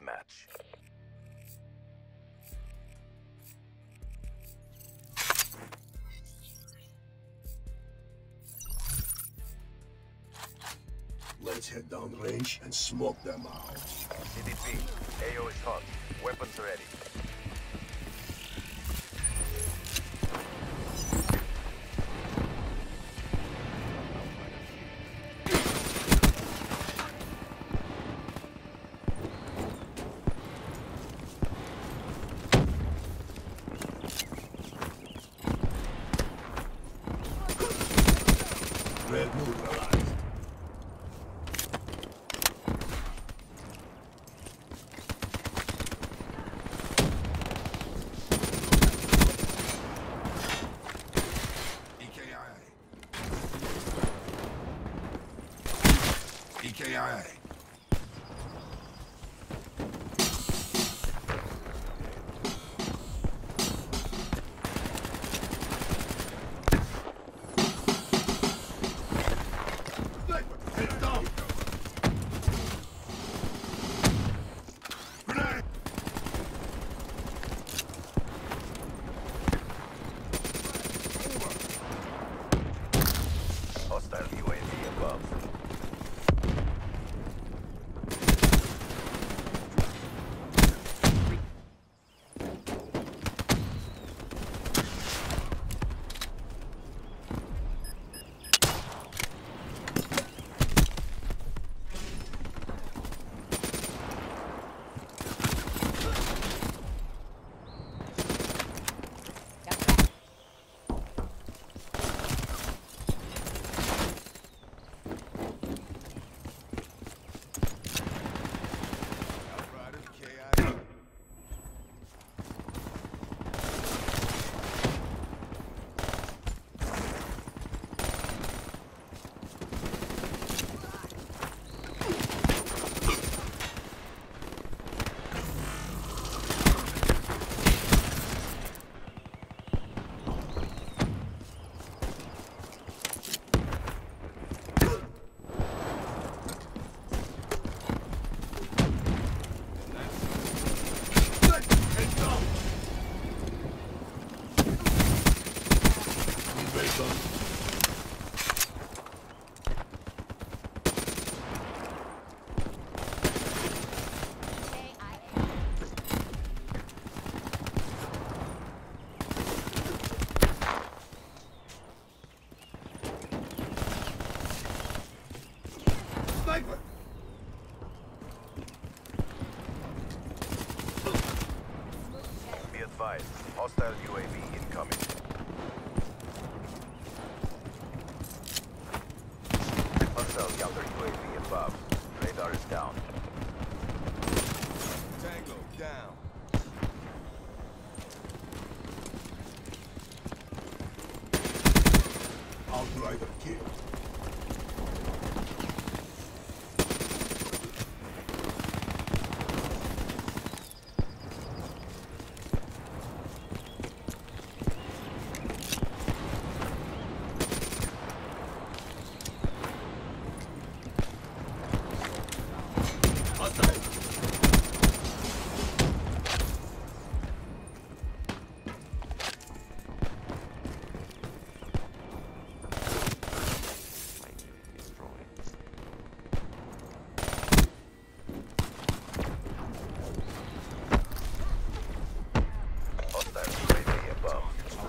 deathmatch. Let's head down range and smoke them out. CDP, AO is hot. Weapons ready. Red neutralized. EKIA. Hostile UAV above. Sniper! Be advised, hostile UAV incoming. Hostile counter UAV above. Radar is down. Tango down. Outrider kill. Hostile UAV above.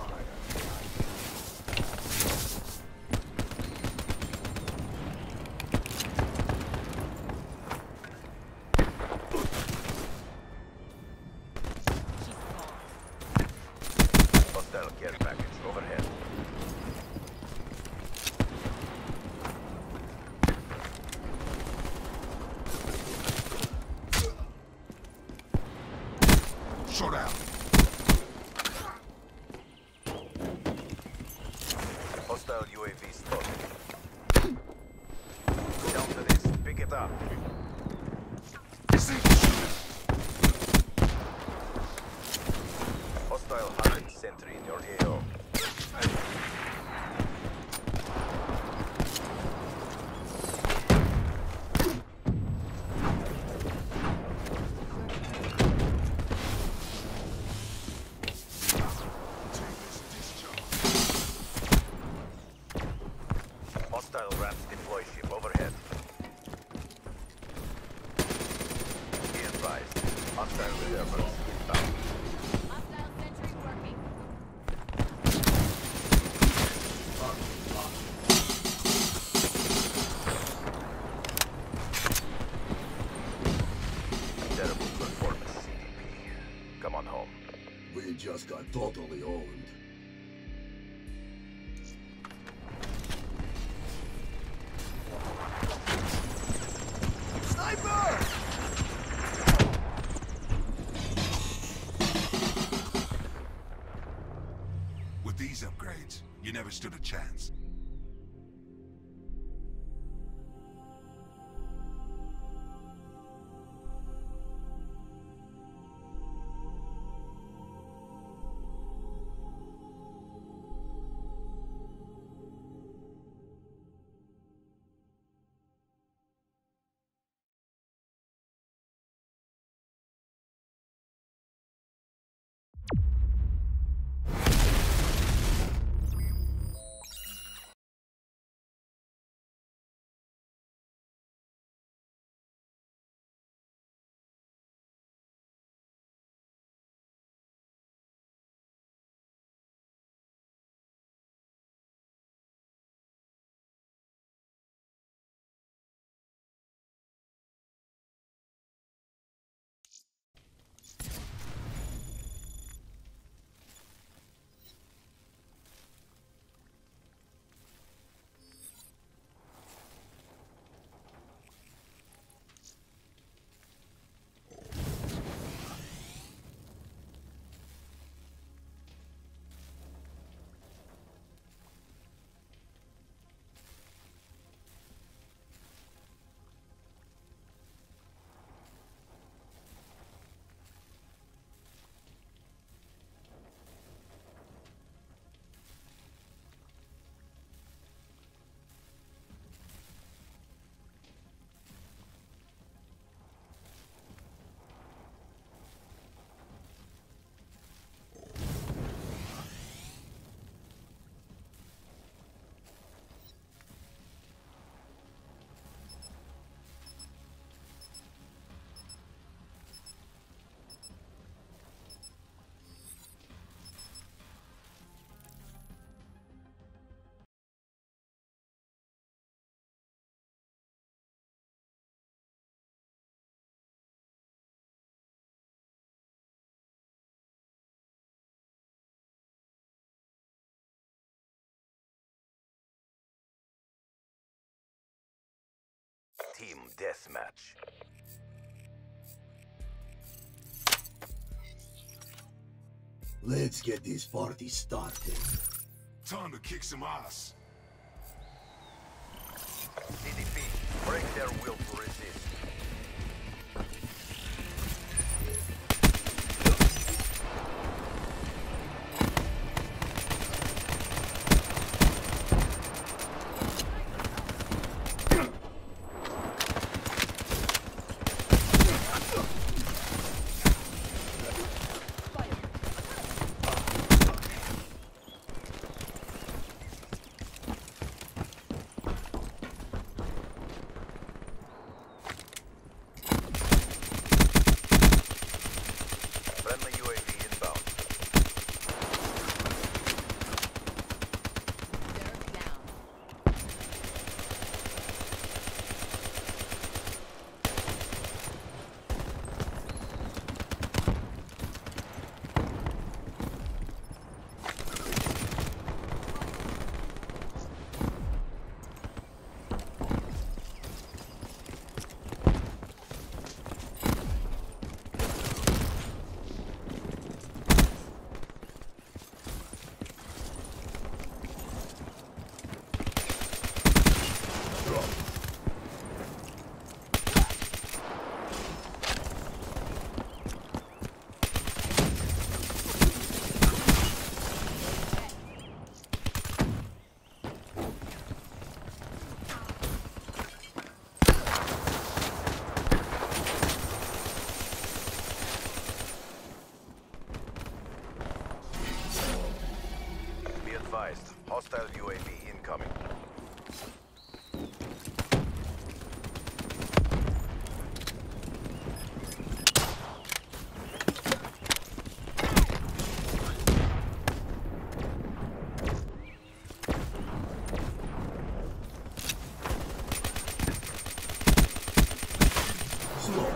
Hostile care package overhead. Shut out. Hostile UAV spotted. Down to this. Pick it up. Hostile hunting sentry in your AO. stood a chance. Team deathmatch. Let's get this party started. Time to kick some ass. CDP, break their will to resist. Friendly UAV inbound. They're down. Be advised, hostile UAV incoming. Smoke.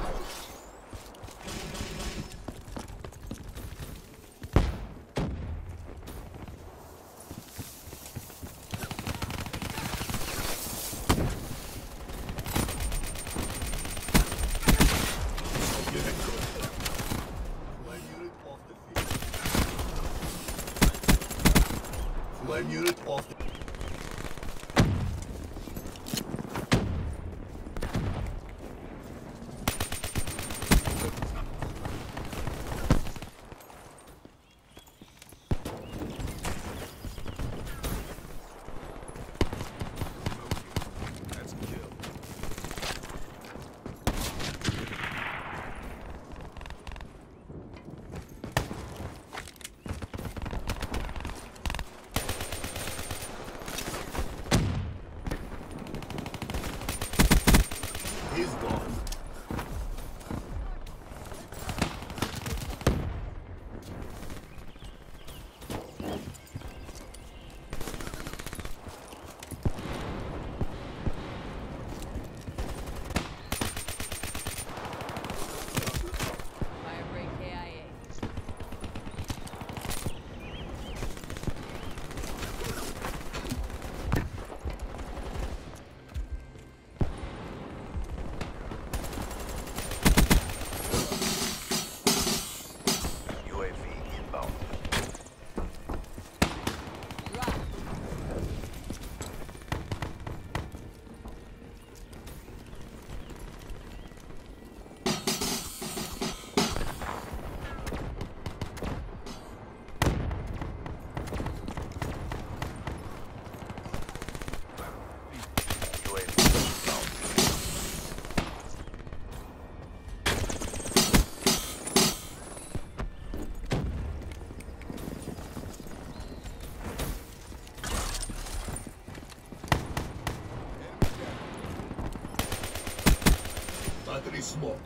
He's gone. Firebreak KIA. UAV inbound. Rock. UAV inbound. Battery smoked.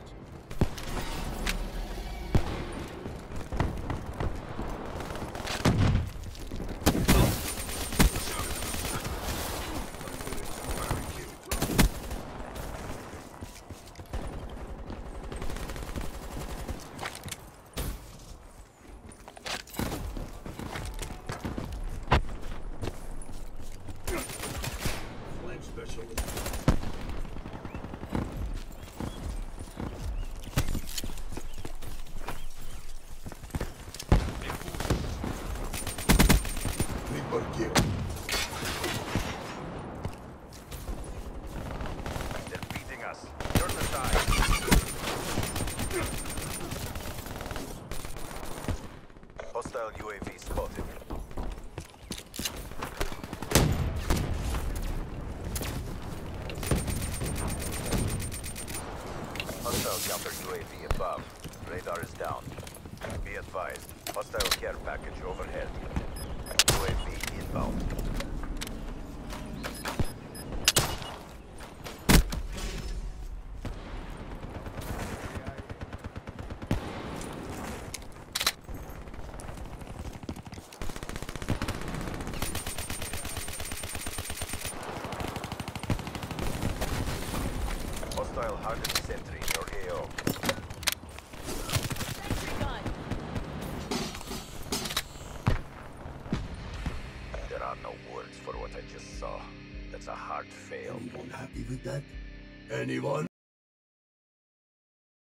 Flank specialist. Creeper kill. They're beating us. Turn aside. Hostile UAV spotted. Hostile counter UAV above. Radar is down. Be advised. Hostile care package overhead. UAV inbound. Hostile hardened sentry in your AO. Sentry gun. There are no words for what I just saw. That's a hard fail. Anyone happy with that? Anyone?